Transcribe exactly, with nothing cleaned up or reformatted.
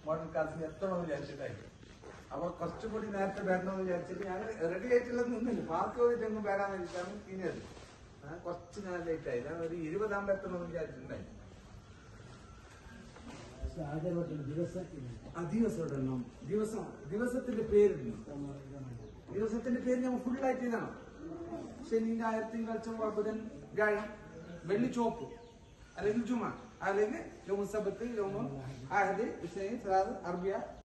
Model ക്ലാസ്സിൽ എത്തണമെന്ന് വിചാരിച്ചിട്ടായി. അപ്പൊ കുറച്ചുകൂടി നേരത്തെ വരണമെന്ന് വിചാരിച്ചിട്ട് ഞാൻ റെഡി ആയിട്ടുള്ളത് നിന്നില്ല. പാർക്ക് പോയിട്ടെങ്ങും വരാൻ വേണ്ടിയിട്ടാണ് ഇനിയത്. കുറച്ച് നേരം ലേറ്റ് ആയി. ഞാൻ ഒരു ഇരുപതാകുമ്പോ എത്തണമെന്ന് വിചാരിച്ചിട്ടുണ്ടായി. ആ ദിവസം ഇടണം. ദിവസം ദിവസത്തിന്റെ പേരിടണം. ദിവസത്തിന്റെ പേര് ഞാൻ ഫുള്ളായിട്ട് ഇടണം. ശനി, ഞായർ, തിങ്കൾ, ചൊവ്വ, ബുധൻ, വ്യാഴം, വെള്ളി, ചോപ്പ്, അല്ലെങ്കിൽ ജുമ, അല്ലെങ്കിൽ യൗമു സബത്ത്, യൗമു അഹദ്, ഇസ്നൈൻ, സലാത്ത്, അർബിയ.